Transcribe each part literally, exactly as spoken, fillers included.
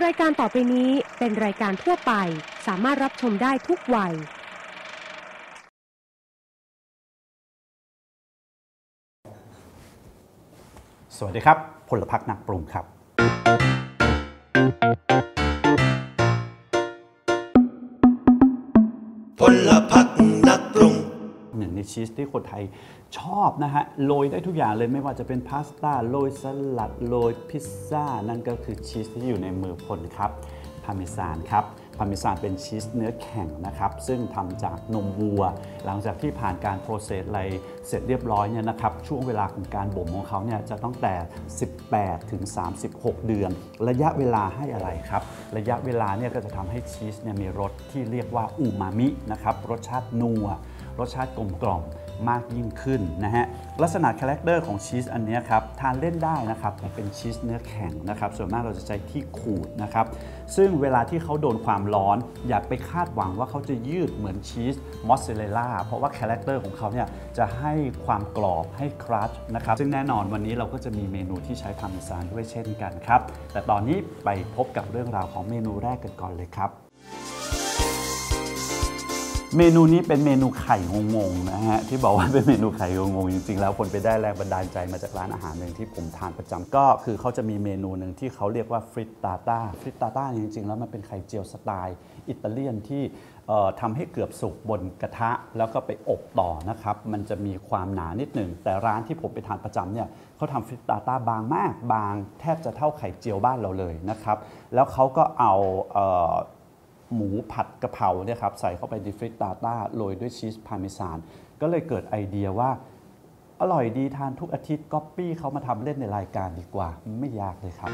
รายการต่อไปนี้เป็นรายการทั่วไปสามารถรับชมได้ทุกวัยสวัสดีครับพลพรรคนักปรุงครับพลพรรคนักปรุงหนึ่งในชีสที่คนไทยชอบนะฮะโรยได้ทุกอย่างเลยไม่ว่าจะเป็นพาสต้าโรยสลัดโรยพิซซ่านั่นก็คือชีสที่อยู่ในมือพลครับพาร์เมซานครับพาร์เมซานเป็นชีสเนื้อแข็งนะครับซึ่งทำจากนมวัวหลังจากที่ผ่านการโปรเซสอะไรเสร็จเรียบร้อยเนี่ยนะครับช่วงเวลาของการบ่มของเขาเนี่ยจะต้องแต่สิบแปดถึงสามสิบหกเดือนระยะเวลาให้อะไรครับระยะเวลาเนี่ยก็จะทำให้ชีสเนี่ยมีรสที่เรียกว่าอูมามินะครับรสชาตินัวรสชาติกลมกล่อมมากยิ่งขึ้นนะฮะลักษณะคาแรคเตอร์ของชีสอันนี้ครับทานเล่นได้นะครับแต่เป็นชีสเนื้อแข็งนะครับส่วนมากเราจะใช้ที่ขูดนะครับซึ่งเวลาที่เขาโดนความร้อนอย่าไปคาดหวังว่าเขาจะยืดเหมือนชีสมอสซาเรลล่าเพราะว่าคาแรคเตอร์ของเขาเนี่ยจะให้ความกรอบให้ครัชนะครับซึ่งแน่นอนวันนี้เราก็จะมีเมนูที่ใช้พาร์เมซานด้วยเช่นกันครับแต่ตอนนี้ไปพบกับเรื่องราวของเมนูแรกกันก่อนเลยครับเมนูนี้เป็นเมนูไข่งงๆนะฮะที่บอกว่าเป็นเมนูไข่งงๆจริงๆแล้วคนไปได้แรงบันดาลใจมาจากร้านอาหารหนึ่งที่ผมทานประจำก็คือเขาจะมีเมนูหนึ่งที่เขาเรียกว่าฟริตตาต้าฟริตตาต้าจริงๆแล้วมันเป็นไข่เจียวสไตล์อิตาเลียนที่ทำให้เกือบสุกบนกระทะแล้วก็ไปอบต่อนะครับมันจะมีความหนานิดหนึ่งแต่ร้านที่ผมไปทานประจำเนี่ยเขาทำฟริตตาต้าบางมากบางแทบจะเท่าไข่เจียวบ้านเราเลยนะครับแล้วเขาก็เอาหมูผัดกะเพราเนี่ยครับใส่เข้าไปในฟริตตาต้าโรยด้วยชีสพาร์เมซานก็เลยเกิดไอเดียว่าอร่อยดีทานทุกอาทิตย์ก๊อปปี้เขามาทำเล่นในรายการดีกว่าไม่ยากเลยครับ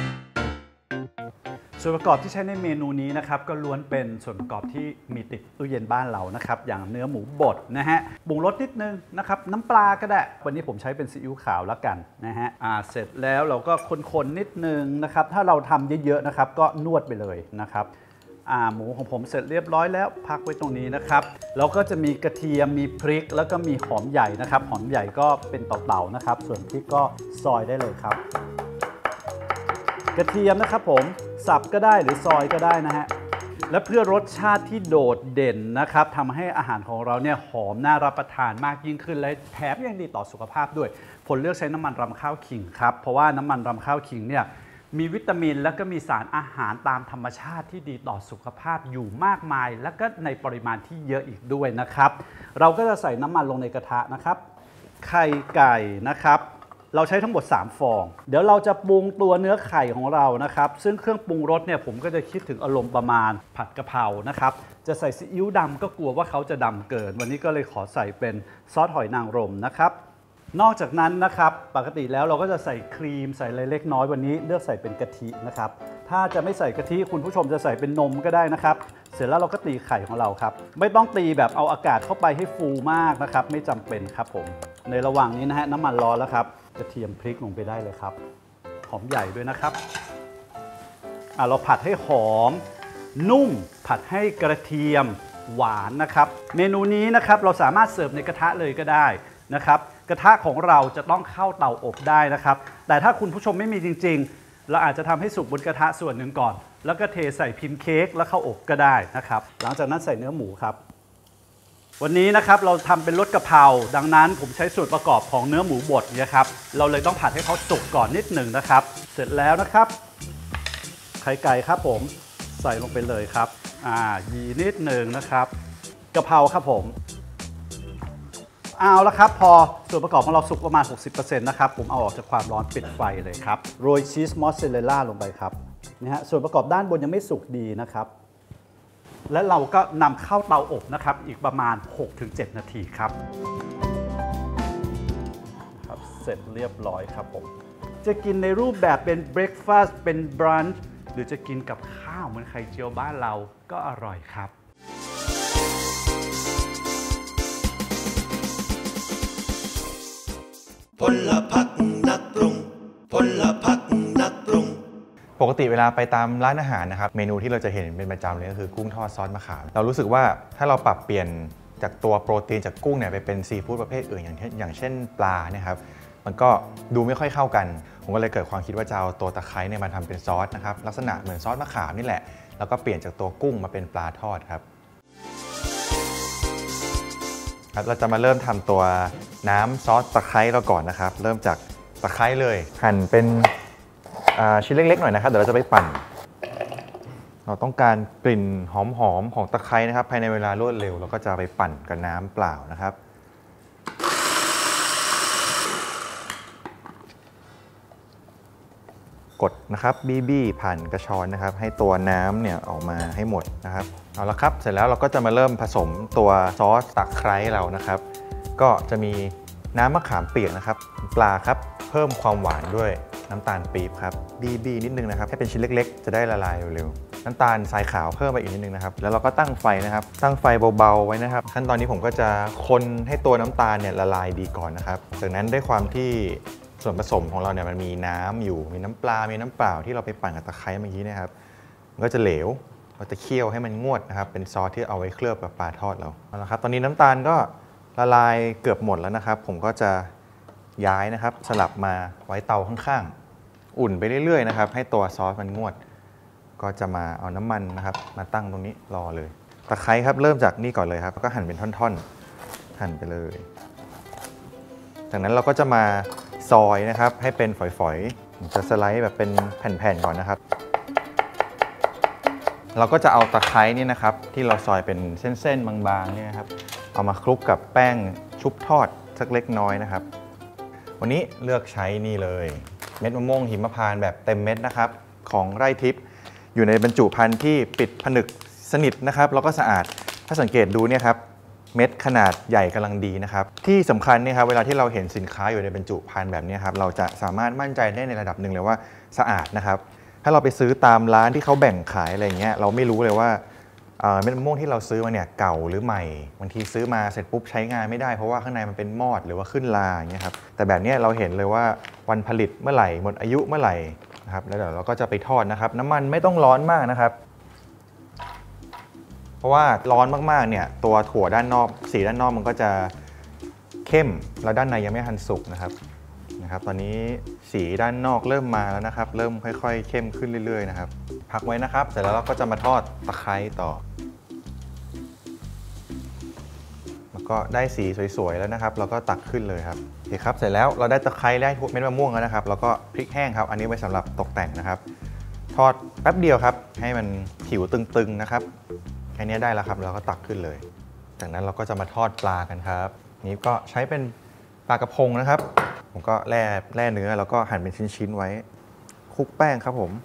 ส่วนประกอบที่ใช้ในเมนูนี้นะครับก็ล้วนเป็นส่วนประกอบที่มีติดตู้เย็นบ้านเรานะครับอย่างเนื้อหมูบดนะฮะปรุงรสนิดนึงนะครับน้ำปลาก็ได้วันนี้ผมใช้เป็นซีอิ๊วขาวแล้วกันนะฮะอ่าเสร็จแล้วเราก็คนๆนิดนึงนะครับถ้าเราทำเยอะๆนะครับก็นวดไปเลยนะครับอ่าหมูของผมเสร็จเรียบร้อยแล้วพักไว้ตรงนี้นะครับแล้วก็จะมีกระเทียมมีพริกแล้วก็มีหอมใหญ่นะครับหอมใหญ่ก็เป็นเต่าๆนะครับส่วนพริกก็ซอยได้เลยครับกระเทียมนะครับผมสับก็ได้หรือซอยก็ได้นะฮะและเพื่อรสชาติที่โดดเด่นนะครับทำให้อาหารของเราเนี่ยหอมน่ารับประทานมากยิ่งขึ้นและแถมยังดีต่อสุขภาพด้วยผลเลือกใช้น้ำมันรำข้าวขิงครับเพราะว่าน้ำมันรำข้าวขิงเนี่ยมีวิตามินและก็มีสารอาหารตามธรรมชาติที่ดีต่อสุขภาพอยู่มากมายและก็ในปริมาณที่เยอะอีกด้วยนะครับเราก็จะใส่น้ำมันลงในกระทะนะครับไข่ไก่นะครับเราใช้ทั้งหมดสามฟองเดี๋ยวเราจะปรุงตัวเนื้อไข่ของเรานะครับซึ่งเครื่องปรุงรสเนี่ยผมก็จะคิดถึงอารมณ์ประมาณผัดกะเพรานะครับจะใส่ซีอิ๊วดำก็กลัวว่าเขาจะดำเกินวันนี้ก็เลยขอใส่เป็นซอสหอยนางรมนะครับนอกจากนั้นนะครับปกติแล้วเราก็จะใส่ครีมใส่อะไรเล็กน้อยวันนี้เลือกใส่เป็นกะทินะครับถ้าจะไม่ใส่กะทิคุณผู้ชมจะใส่เป็นนมก็ได้นะครับเสร็จแล้วเราก็ตีไข่ของเราครับไม่ต้องตีแบบเอาอากาศเข้าไปให้ฟูมากนะครับไม่จำเป็นครับผมในระหว่างนี้นะฮะน้ำมันร้อนแล้วครับกระเทียมพริกลงไปได้เลยครับหอมใหญ่ด้วยนะครับอ่ะเราผัดให้หอมนุ่มผัดให้กระเทียมหวานนะครับเมนูนี้นะครับเราสามารถเสิร์ฟในกระทะเลยก็ได้นะครับกระทะของเราจะต้องเข้าเตาอบได้นะครับแต่ถ้าคุณผู้ชมไม่มีจริงๆเราอาจจะทำให้สุกบนกระทะส่วนหนึ่งก่อนแล้วก็เทใส่พิมพ์เค้กแล้วเข้าอบก็ได้นะครับหลังจากนั้นใส่เนื้อหมูครับวันนี้นะครับเราทำเป็นรสกะเพราดังนั้นผมใช้ส่วนประกอบของเนื้อหมูบดเนี่ยครับเราเลยต้องผัดให้เขาสุกก่อนนิดหนึ่งนะครับเสร็จแล้วนะครับไข่ไก่ครับผมใส่ลงไปเลยครับอ่ายีนิดหนึ่งนะครับกะเพราครับผมเอาละครับพอส่วนประกอบของเราสุกประมาณ หกสิบเปอร์เซ็นต์ นะครับผมเอาออกจากความร้อนปิดไฟเลยครับโรยชีสมอสซาเรลล่าลงไปครับนะฮะส่วนประกอบด้านบนยังไม่สุกดีนะครับและเราก็นำเข้าเตาอบนะครับอีกประมาณ หกถึงเจ็ด นาทีครับครับเสร็จเรียบร้อยครับผมจะกินในรูปแบบเป็นเบรคฟาสต์เป็นบรันช์หรือจะกินกับข้าวเหมือนไข่เจียวบ้านเราก็อร่อยครับพลพรรคนักปรุงพลพรรคนักปรุงปกติเวลาไปตามร้านอาหารนะครับเมนูที่เราจะเห็นเป็นประจำเลยก็คือกุ้งทอดซอสมะขามเรารู้สึกว่าถ้าเราปรับเปลี่ยนจากตัวโปรตีนจากกุ้งเนี่ยไปเป็นซีฟู้ดประเภทอื่นอย่างเช่นอย่างเช่นปลาเนี่ยครับมันก็ดูไม่ค่อยเข้ากันผมก็เลยเกิดความคิดว่าจะเอาตัวตะไคร้เนี่ยมาทำเป็นซอสนะครับลักษณะเหมือนซอสมะขามนี่แหละแล้วก็เปลี่ยนจากตัวกุ้งมาเป็นปลาทอดครับครับเราจะมาเริ่มทำตัวน้ำซอสตะไคร้เราก่อนนะครับเริ่มจากตะไคร้เลยหั่นเป็นชิ้นเล็กๆหน่อยนะครับเดี๋ยวเราจะไปปั่นเราต้องการกลิ่นหอมๆของตะไคร้นะครับภายในเวลารวดเร็วเราก็จะไปปั่นกับน้ำเปล่านะครับกดนะครับบี้บี้ผ่านกระชอนนะครับให้ตัวน้ำเนี่ยออกมาให้หมดนะครับเอาละครับเสร็จแล้วเราก็จะมาเริ่มผสมตัวซอสตะไคร้เรานะครับก็จะมีน้ำมะขามเปียกนะครับปลาครับเพิ่มความหวานด้วยน้ำตาลปี๊บครับบี้บี้นิดนึงนะครับให้เป็นชิ้นเล็กๆจะได้ละลายเร็วๆน้ำตาลทรายขาวเพิ่มไปอีกนิดนึงนะครับแล้วเราก็ตั้งไฟนะครับตั้งไฟเบาๆไว้นะครับขั้นตอนนี้ผมก็จะคนให้ตัวน้ำตาลเนี่ยละลายดีก่อนนะครับจากนั้นด้วยความที่ส่วนผสมของเราเนี่ยมันมีน้ำอยู่มีน้ำปลามีน้ำเปล่าที่เราไปปั่นกับตะไคร้เมื่อกี้นะครับมันก็จะเหลวเราจะเคี่ยวให้มันงวดนะครับเป็นซอสที่เอาไว้เคลือบกับปลาทอดเราเอาละครับตอนนี้น้ำตาลก็ละลายเกือบหมดแล้วนะครับผมก็จะย้ายนะครับสลับมาไว้เตาข้างๆอุ่นไปเรื่อยๆนะครับให้ตัวซอสมันงวดก็จะมาเอาน้ำมันนะครับมาตั้งตรงนี้รอเลยตะไคร้ครับเริ่มจากนี่ก่อนเลยครับก็หั่นเป็นท่อนๆหั่นไปเลยจากนั้นเราก็จะมาซอยนะครับให้เป็นฝอยๆผมจะสไลด์แบบเป็นแผ่นๆก่อนนะครับเราก็จะเอาตะไคร้นี่นะครับที่เราซอยเป็นเส้นๆบางๆเนี่ยครับเอามาคลุกกับแป้งชุบทอดสักเล็กน้อยนะครับวันนี้เลือกใช้นี่เลยเม็ดมะม่วงหิมพานต์แบบเต็มเม็ดนะครับของไร่ทิพย์อยู่ในบรรจุภัณฑ์ที่ปิดผนึกสนิทนะครับแล้วก็สะอาดถ้าสังเกตดูเนี่ยครับเม็ดขนาดใหญ่กำลังดีนะครับที่สำคัญเนี่ยครับเวลาที่เราเห็นสินค้าอยู่ในบรรจุภัณฑ์แบบนี้ครับเราจะสามารถมั่นใจได้ในระดับหนึ่งเลยว่าสะอาดนะครับถ้าเราไปซื้อตามร้านที่เขาแบ่งขายอะไรเงี้ยเราไม่รู้เลยว่าเม็ดมะม่วงที่เราซื้อมาเนี่ยเก่าหรือใหม่บางทีซื้อมาเสร็จปุ๊บใช้งานไม่ได้เพราะว่าข้างในมันเป็นมอดหรือว่าขึ้นลาอย่างเงี้ยครับแต่แบบนี้เราเห็นเลยว่าวันผลิตเมื่อไหร่หมดอายุเมื่อไหร่นะครับแล้วเดี๋ยวเราก็จะไปทอดนะครับน้ำมันไม่ต้องร้อนมากนะครับเพราะว่าร้อนมากๆเนี่ยตัวถั่วด้านนอกสีด้านนอกมันก็จะเข้มแล้วด้านในยังไม่ทันสุกนะครับนะครับตอนนี้สีด้านนอกเริ่มมาแล้วนะครับเริ่มค่อยๆเข้มขึ้นเรื่อยๆนะครับพักไว้นะครับเสร็จแล้วเราก็จะมาทอดตะไคร้ต่อแล้วก็ได้สีสวยๆแล้วนะครับเราก็ตักขึ้นเลยครับโอเคครับเสร็จแล้วเราได้ตะไคร้ได้เม็ดมะม่วงแล้วนะครับแล้วก็พริกแห้งครับอันนี้ไว้สำหรับตกแต่งนะครับทอดแป๊บเดียวครับให้มันผิวตึงๆนะครับแค่นี้ได้แล้วครับเราก็ตักขึ้นเลยจากนั้นเราก็จะมาทอดปลากันครับนี้ก็ใช้เป็นปลากระพงนะครับผมก็แล่แล่เนื้อแล้วก็หั่นเป็นชิ้นๆไว้คลุกแป้งครับผม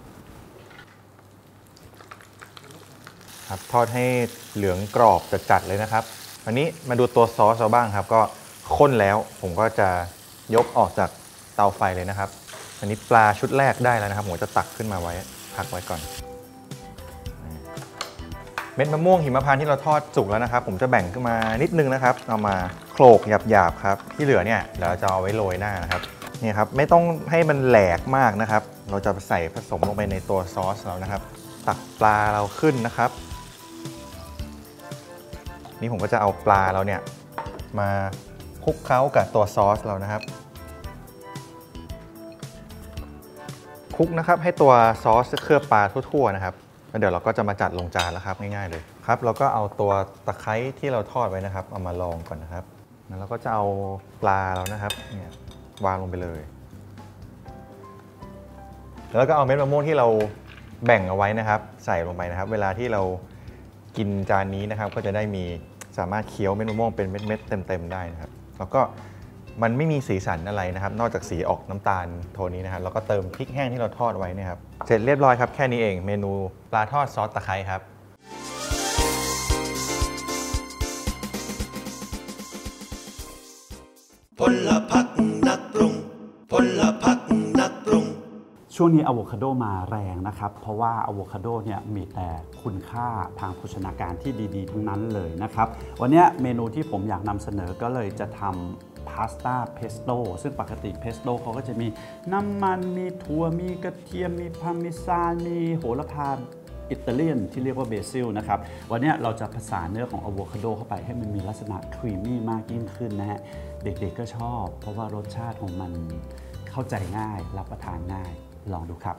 ครับทอดให้เหลืองกรอบจัดๆเลยนะครับอันนี้มาดูตัวซอสเราบ้างครับก็ข้นแล้วผมก็จะยกออกจากเตาไฟเลยนะครับอันนี้ปลาชุดแรกได้แล้วนะครับผมจะตักขึ้นมาไว้พักไว้ก่อนเม็ดมะม่วงหิมพานต์ที่เราทอดสุกแล้วนะครับผมจะแบ่งขึ้นมานิดนึงนะครับเอามาโขลกหยาบๆครับที่เหลือเนี่ยเดี๋ยวเราจะเอาไว้โรยหน้านะครับนี่ครับไม่ต้องให้มันแหลกมากนะครับเราจะใส่ผสมลงไปในตัวซอสเรานะครับตักปลาเราขึ้นนะครับนี่ผมก็จะเอาปลาเราเนี่ยมาคลุกเคล้ากับตัวซอสเรานะครับคลุกนะครับให้ตัวซอสเคลือบปลาทั่วๆนะครับแล้วเดี๋ยวเราก็จะมาจัดลงจานแล้วครับง่ายๆเลยครับเราก็เอาตัวตะไคร้ที่เราทอดไว้นะครับเอามาลองก่อนนะครับแล้วเราก็จะเอาปลาเรานะครับเนี่ยวางลงไปเลยแล้วก็เอาเม็ดมะม่วงที่เราแบ่งเอาไว้นะครับใส่ลงไปนะครับเวลาที่เรากินจานนี้นะครับก็จะได้มีสามารถเคี้ยวเม็ดมะม่วงเป็นเม็ดๆเต็มๆได้นะครับแล้วก็มันไม่มีสีสันอะไรนะครับนอกจากสีออกน้ำตาลโทนนี้นะครับแล้วก็เติมพริกแห้งที่เราทอดไว้นะครับเสร็จเรียบร้อยครับแค่นี้เองเมนูปลาทอดซอสตะไคร้ครับพลพักนักปรุงพลพักนักปรุงช่วงนี้อะโวคาโดมาแรงนะครับเพราะว่าอะโวคาโดเนี่ยมีแต่คุณค่าทางโภชนาการที่ดีๆทั้งนั้นเลยนะครับวันนี้เมนูที่ผมอยากนำเสนอก็เลยจะทำพาสต้าเพสโต้ซึ่งปกติเพสโต้เขาก็จะมีน้ำมันมีถั่วมีกระเทียมมีพาร์เมซานมีโหระพาอิตาเลียนที่เรียกว่าเบซิลนะครับวันนี้เราจะผสานเนื้อของอะโวคาโดเข้าไปให้มันมีลักษณะครีมมี่มากยิ่งขึ้นนะฮะเด็กๆก็ชอบเพราะว่ารสชาติของมันเข้าใจง่ายรับประทานง่ายลองดูครับ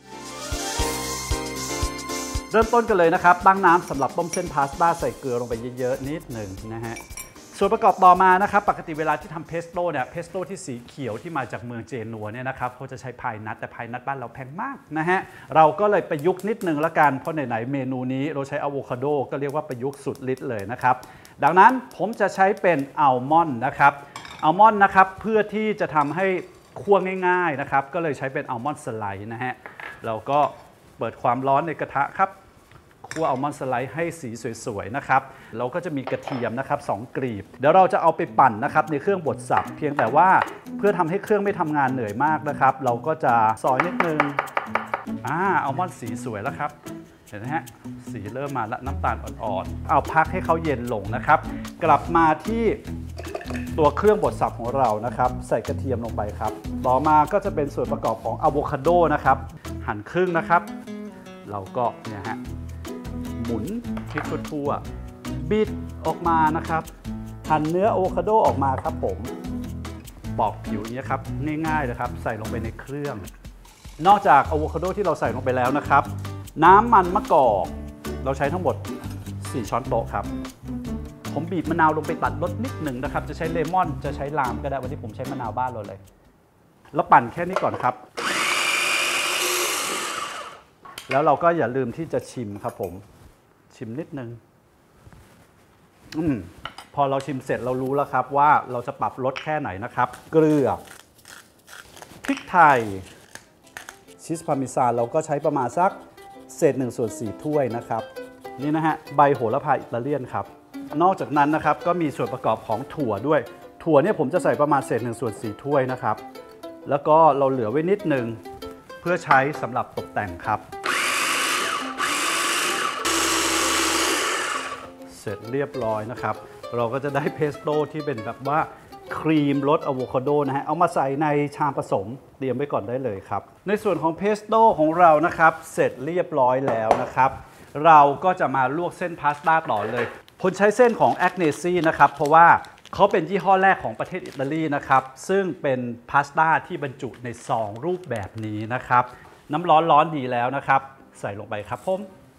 เริ่มต้นกันเลยนะครับตั้งน้ำสำหรับต้มเส้นพาสต้าใส่เกลือลงไปเยอะๆนิดหนึ่งนะฮะส่วนประกอบต่อมานะครับปกติเวลาที่ทำเพสโต้เนี่ยเพสโต้ที่สีเขียวที่มาจากเมืองเจนัวเนี่ยนะครับเขาจะใช้พายนัทแต่พายนัทบ้านเราแพงมากนะฮะเราก็เลยประยุกต์นิดนึงละกันเพราะไหนๆเมนูนี้เราใช้อะโวคาโดก็เรียกว่าประยุกต์สุดฤทธิ์เลยนะครับดังนั้นผมจะใช้เป็นอัลมอนด์นะครับอัลมอนด์นะครับเพื่อที่จะทำให้คั่วง่ายๆนะครับก็เลยใช้เป็นอัลมอนด์สไลด์นะฮะเราก็เปิดความร้อนในกระทะครับคั่วอัลมอนด์สไลด์ให้สีสวยๆนะครับเราก็จะมีกระเทียมนะครับสองกลีบเดี๋ยวเราจะเอาไปปั่นนะครับในเครื่องบดสับเพียงแต่ว่าเพื่อทำให้เครื่องไม่ทำงานเหนื่อยมากนะครับเราก็จะซอยนิดนึงอ่าอัลมอนด์สีสวยแล้วครับเห็นไหมฮะสีเริ่มมาแล้วน้ำตาลอ่อนๆเอาพักให้เขาเย็นลงนะครับกลับมาที่ตัวเครื่องบดสับของเรานะครับใส่กระเทียมลงไปครับต่อมาก็จะเป็นส่วนประกอบของอะโวคาโดนะครับหั่นครึ่งนะครับเราก็เนี่ยฮะหมุนพลิกทั่วๆบิดออกมานะครับหั่นเนื้ออะโวคาโดออกมาครับผมปอกผิวอย่างนี้ครับง่ายๆเลยครับใส่ลงไปในเครื่องนอกจากอะโวคาโดที่เราใส่ลงไปแล้วนะครับน้ำมันมะกอกเราใช้ทั้งหมดสี่ช้อนโต๊ะครับผมบีบมะนาวลงไปตัดรสนิดหนึ่งนะครับจะใช้เลมอนจะใช้ลามก็ได้วันที่ผมใช้มะนาวบ้านเราเลยแล้วปั่นแค่นี้ก่อนครับแล้วเราก็อย่าลืมที่จะชิมครับผมชิมนิดนึงอมพอเราชิมเสร็จเรารู้แล้วครับว่าเราจะปรับรสแค่ไหนนะครับเกลือพริกไทยชีสพาร์เมซานเราก็ใช้ประมาณสักเศษหนึ่งส่วนสี่ถ้วยนะครับนี่นะฮะใบโหระพาอิตาเลียนครับนอกจากนั้นนะครับก็มีส่วนประกอบของถั่วด้วยถั่วเนี่ยผมจะใส่ประมาณเศษหนึ่งส่วนสี่ถ้วยนะครับแล้วก็เราเหลือไว้นิดนึงเพื่อใช้สำหรับตกแต่งครับเสร็จเรียบร้อยนะครับเราก็จะได้เพสโต้ที่เป็นแบบว่าครีมรสอะโวคาโดนะฮะเอามาใส่ในชามผสมเตรียมไว้ก่อนได้เลยครับในส่วนของเพสโต้ของเรานะครับเสร็จเรียบร้อยแล้วนะครับเราก็จะมาลวกเส้นพาสต้าต่อเลยผมใช้เส้นของแอคเนซีนะครับเพราะว่าเขาเป็นยี่ห้อแรกของประเทศอิตาลีนะครับซึ่งเป็นพาสต้าที่บรรจุในซองรูปแบบนี้นะครับน้ำร้อนร้อนดีแล้วนะครับใส่ลงไปครับผม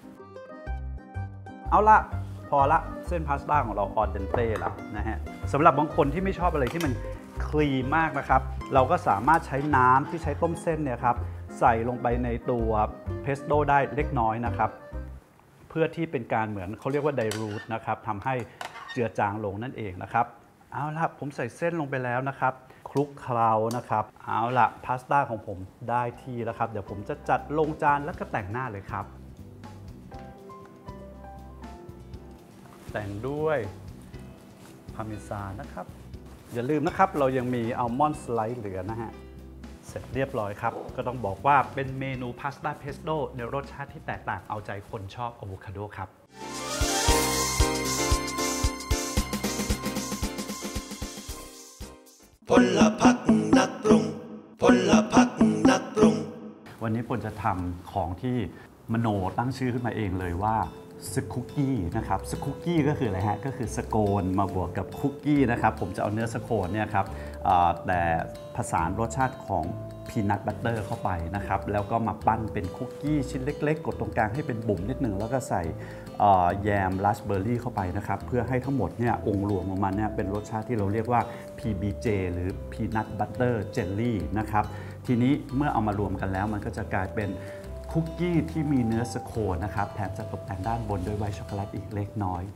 เอาละพอละเส้นพาสต้าของเราออเดนเต้แล้วนะฮะสำหรับบางคนที่ไม่ชอบอะไรที่มันครีมมากนะครับเราก็สามารถใช้น้ำที่ใช้ต้มเส้นเนี่ยครับใส่ลงไปในตัวเพสโต้ได้เล็กน้อยนะครับเพื่อที่เป็นการเหมือนเขาเรียกว่าไดรูทนะครับทำให้เจือจางลงนั่นเองนะครับเอาละผมใส่เส้นลงไปแล้วนะครับคลุกเคล้านะครับเอาละพาสต้าของผมได้ที่แล้วครับเดี๋ยวผมจะจัดลงจานแล้วก็แต่งหน้าเลยครับแต่งด้วยพาร์เมซานนะครับอย่าลืมนะครับเรายังมีอัลมอนด์สไลด์เหลือนะฮะเสร็จเรียบร้อยครับก็ต้องบอกว่าเป็นเมนูพาสต้าเพสโต้ในรสชาติที่แตกต่างเอาใจคนชอบอะโวคาโดครับพลพักนักปรุงพลพักนักปรุงวันนี้ผมจะทำของที่มโนตั้งชื่อขึ้นมาเองเลยว่าสคุกกี้นะครับสคุกกี้ก็คืออะไรฮะก็คือสโคนมาบวกกับคุกกี้นะครับผมจะเอาเนื้อสโคนเนี่ยครับแต่ผสานรสชาติของพีนัทบัตเตอร์เข้าไปนะครับแล้วก็มาปั้นเป็นคุกกี้ชิ้นเล็กๆกดตรงกลางให้เป็นบุ๋มนิดหนึ่งแล้วก็ใส่แยมราสเบอร์รี่เข้าไปนะครับเพื่อให้ทั้งหมดเนี่ยองค์รวมของมันเนี่ยเป็นรสชาติที่เราเรียกว่า พี บี เจ หรือพีนัทบัตเตอร์เจลลี่นะครับทีนี้เมื่อเอามารวมกันแล้วมันก็จะกลายเป็นคุกกี้ที่มีเนื้อสโคนนะครับแถมจะตกแต่งด้านบนด้วยไวท์ช็อกโกแลตอีกเล็กน้อย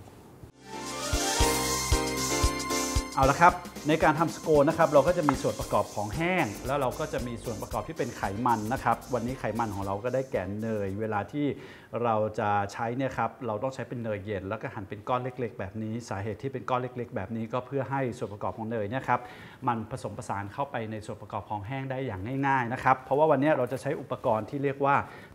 เอาละครับในการทำสโคนนะครับเราก็จะมีส่วนประกอบของแห้งแล้วเราก็จะมีส่วนประกอบที่เป็นไขมันนะครับวันนี้ไขมันของเราก็ได้แก่เนยเวลาที่เราจะใช้เนี่ยครับเราต้องใช้เป็นเนยเย็นแล้วก็หั่นเป็นก้อนเล็กๆแบบนี้สาเหตุที่เป็นก้อนเล็กๆแบบนี้ก็เพื่อให้ส่วนประกอบของเนยเนี่ยครับมันผสมผสานเข้าไปในส่วนประกอบของแห้งได้อย่างง่ายๆนะครับเพราะว่าวันนี้เราจะใช้อุปกรณ์ที่เรียกว่า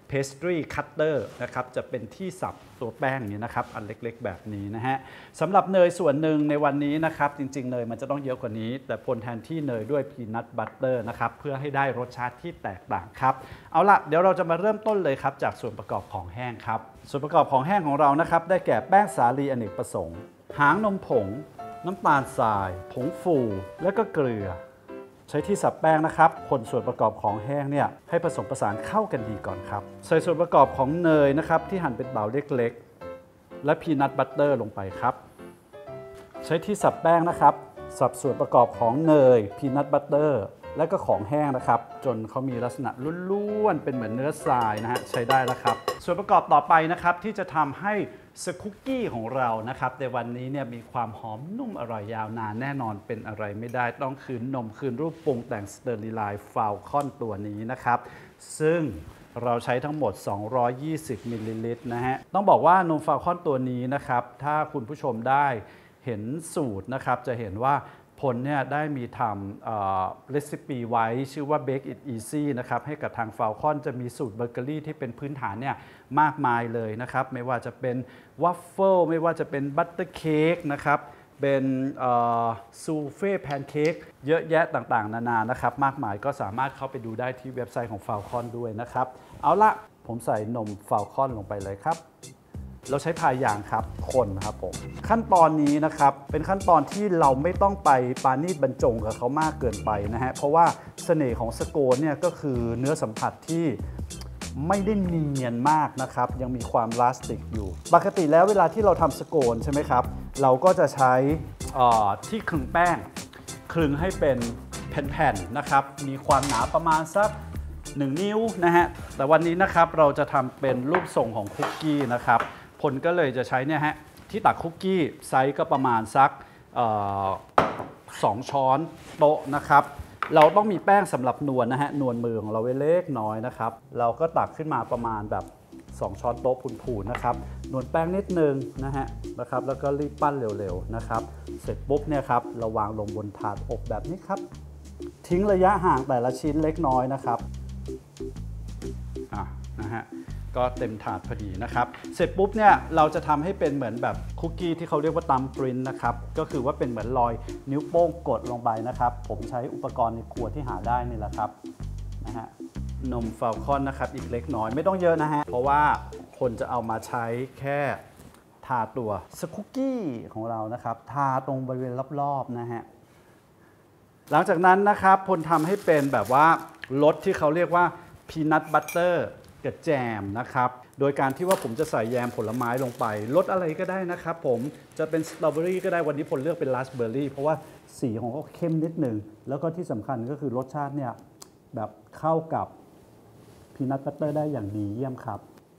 pastry cutter นะครับจะเป็นที่สับตัวแป้งนี้นะครับอันเล็กๆแบบนี้นะฮะสำหรับเนยส่วนหนึ่งในวันนี้นะครับจริงๆเนยมันจะต้องเยอะกว่านี้แต่พลแทนที่เนยด้วย peanut butter นะครับเพื่อให้ได้รสชาติที่แตกต่างครับเอาละเดี๋ยวเราจะมาเริ่มต้นเลยครับจากส่วนประกอบของแห้งครับส่วนประกอบของแห้งของเรานะครับได้แก่แป้งสาลีอเนกประสงค์หางนมผงน้ำตาลทรายผงฟูและก็เกลือใช้ที่สับแป้งนะครับคนส่วนประกอบของแห้งเนี่ยให้ผสมผสานเข้ากันดีก่อนครับใส่ส่วนประกอบของเนยนะครับที่หั่นเป็นเบาเล็กๆและพีนัทบัตเตอร์ลงไปครับใช้ที่สับแป้งนะครับสับส่วนประกอบของเนยพีนัทบัตเตอร์และก็ของแห้งนะครับจนเขามีลักษณะล้วนๆเป็นเหมือนเนื้อทรายนะฮะใช้ได้แล้วครับส่วนประกอบต่อไปนะครับที่จะทำให้สคุกกี้ของเรานะครับในวันนี้เนี่ยมีความหอมนุ่มอร่อยยาวนานแน่นอนเป็นอะไรไม่ได้ต้องคืนนมคืนรูปปรุงแต่งสเตอริไลน์ฟาวคอนตัวนี้นะครับซึ่งเราใช้ทั้งหมดสองร้อยยี่สิบมิลลิลิตรนะฮะต้องบอกว่านมฟาวคอนตัวนี้นะครับถ้าคุณผู้ชมได้เห็นสูตรนะครับจะเห็นว่าพลเนี่ยได้มีทำเรซิปีไว้ชื่อว่า Bake It Easy นะครับให้กับทาง Falcon จะมีสูตรเบเกอรี่ที่เป็นพื้นฐานเนี่ยมากมายเลยนะครับไม่ว่าจะเป็นวัฟเฟิลไม่ว่าจะเป็นบัตเตอร์เค้กนะครับเป็นซูเฟ่แพนเค้กเยอะแยะต่างๆนานานะครับมากมายก็สามารถเข้าไปดูได้ที่เว็บไซต์ของ Falcon ด้วยนะครับเอาละผมใส่นม Falcon ลงไปเลยครับเราใช้พายยางครับคนครับผมขั้นตอนนี้นะครับเป็นขั้นตอนที่เราไม่ต้องไปปานีตบรรจงกับเขามากเกินไปนะฮะเพราะว่าเสน่ห์ของสโคนเนี่ยก็คือเนื้อสัมผัสที่ไม่ได้เนียนมากนะครับยังมีความลาสติกอยู่ปกติแล้วเวลาที่เราทำสโคนใช่ไหมครับเราก็จะใช้ที่คลึงแป้งคลึงให้เป็นแผ่นๆนะครับมีความหนาประมาณสักหนึ่งนิ้วนะฮะแต่วันนี้นะครับเราจะทำเป็นรูปทรงของคุกกี้นะครับผลก็เลยจะใช้เนี่ยฮะที่ตักคุกกี้ไซส์ก็ประมาณสักสองช้อนโต๊ะนะครับเราต้องมีแป้งสำหรับนวลนะฮะนวลมือของเราไว้เล็กน้อยนะครับเราก็ตักขึ้นมาประมาณแบบสองช้อนโต๊ะพูนๆนะครับนวลแป้งนิดนึงนะฮะนะครับแล้วก็รีบปั้นเร็วๆนะครับเสร็จปุ๊บเนี่ยครับเราวางลงบนถาดอบแบบนี้ครับทิ้งระยะห่างแต่ละชิ้นเล็กน้อยนะครับอ่ะนะฮะก็เต็มถาดพอดีนะครับเสร็จปุ๊บเนี่ยเราจะทำให้เป็นเหมือนแบบคุกกี้ที่เขาเรียกว่าตัมปรินนะครับก็คือว่าเป็นเหมือนรอยนิ้วโป้งกดลงไปนะครับผมใช้อุปกรณ์ในครัวที่หาได้นี่แหละครับนะฮะนมฟาลคอนนะครับอีกเล็กน้อยไม่ต้องเยอะนะฮะเพราะว่าคนจะเอามาใช้แค่ทาตัวสคุกกี้ของเรานะครับทาตรงบริเวณรอบๆนะฮะหลังจากนั้นนะครับพลทำให้เป็นแบบว่ารสที่เขาเรียกว่าพีนัทบัตเตอร์กับแจมนะครับโดยการที่ว่าผมจะใส่แยมผลไม้ลงไปรสอะไรก็ได้นะครับผมจะเป็นสตรอเบอรี่ก็ได้วันนี้ผมเลือกเป็นราสเบอร์รี่เพราะว่าสีของเขาเข้มนิดหนึ่งแล้วก็ที่สำคัญก็คือรสชาติเนี่ยแบบเข้ากับพีนัทบัตเตอร์ได้อย่างดีเยี่ยมครับ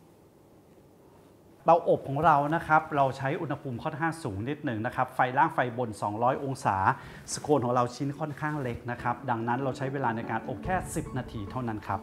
เตาอบของเรานะครับเราใช้อุณหภูมิค่อนข้างสูงนิดหนึ่งนะครับไฟล่างไฟบนสองร้อยองศาสโคนของเราชิ้นค่อนข้างเล็กนะครับดังนั้นเราใช้เวลาในการอบแค่สิบนาทีเท่านั้นครับ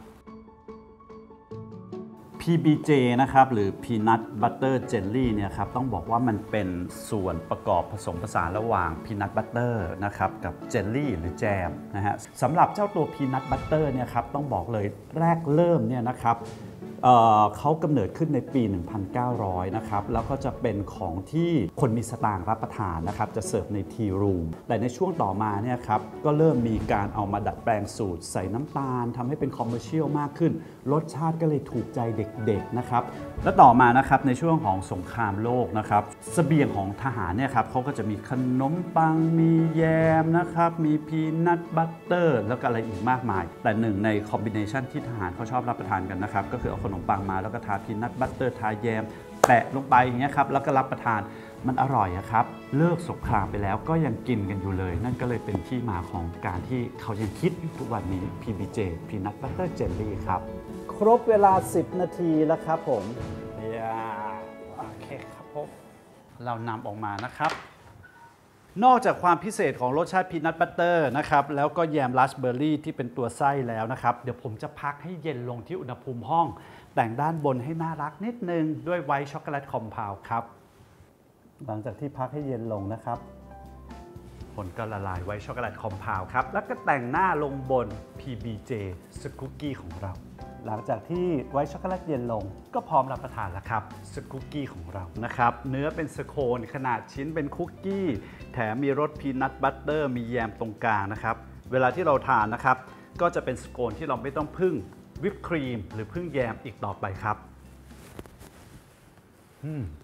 พี บี เจ นะครับหรือ Peanut Butter Jelly เนี่ยครับต้องบอกว่ามันเป็นส่วนประกอบผสมผสานระหว่าง Peanut Butter นะครับกับเจลลี่หรือแจมนะฮะสำหรับเจ้าตัว Peanut Butter เนี่ยครับต้องบอกเลยแรกเริ่มเนี่ยนะครับ เอ่อเขากำเนิดขึ้นในปี หนึ่งพันเก้าร้อย นะครับแล้วก็จะเป็นของที่คนมีสตางค์รับประทานนะครับจะเสิร์ฟในทีรูมแต่ในช่วงต่อมาเนี่ยครับก็เริ่มมีการเอามาดัดแปลงสูตรใส่น้ำตาลทำให้เป็นคอมเมอร์เชียลมากขึ้นรสชาติก็เลยถูกใจเด็กๆนะครับและต่อมานะครับในช่วงของสงครามโลกนะครับเสบียงของทหารเนี่ยครับเขาก็จะมีขนมปังมีแยมนะครับมีพีนัทบัตเตอร์แล้วก็อะไรอีกมากมายแต่หนึ่งในคอมบิเนชันที่ทหารเขาชอบรับประทานกันนะครับก็คือเอาขนมปังมาแล้วก็ทาพีนัทบัตเตอร์ทาแยมแปะลงไปอย่างเงี้ยครับแล้วก็รับประทานมันอร่อยอะครับเลิกสงครามไปแล้วก็ยังกินกันอยู่เลยนั่นก็เลยเป็นที่มาของการที่เขายังคิดอยู่ทุกวันนี้ พี บี เจ Peanut Butter Jelly ครับครบเวลาสิบนาทีแล้วครับผมโอเคครับผมเรานำออกมานะครับนอกจากความพิเศษของรสชาติพีนัทบัตเตอร์นะครับแล้วก็แยมราสเบอร์รี่ที่เป็นตัวไส้แล้วนะครับเดี๋ยวผมจะพักให้เย็นลงที่อุณหภูมิห้องแต่งด้านบนให้น่ารักนิดนึงด้วยไวท์ช็อกโกแลตคอมเพลด์ครับหลังจากที่พักให้เย็นลงนะครับผลก็ละลายไวท์ช็อกโกแลตคอมเพลด์ครับแล้วก็แต่งหน้าลงบน พี บี เจ สคุกกี้ของเราหลังจากที่ไว้ช็อกโกแลตเย็นลงก็พร้อมรับประทานแล้วครับสคุกกี้ของเรานะครับเนื้อเป็นสโคนขนาดชิ้นเป็นคุกกี้แถมมีรสพีนัทบัตเตอร์มีแยมตรงกลางนะครับเวลาที่เราทานนะครับก็จะเป็นสโคนที่เราไม่ต้องพึ่งวิปครีมหรือพึ่งแยมอีกต่อไปครับอืม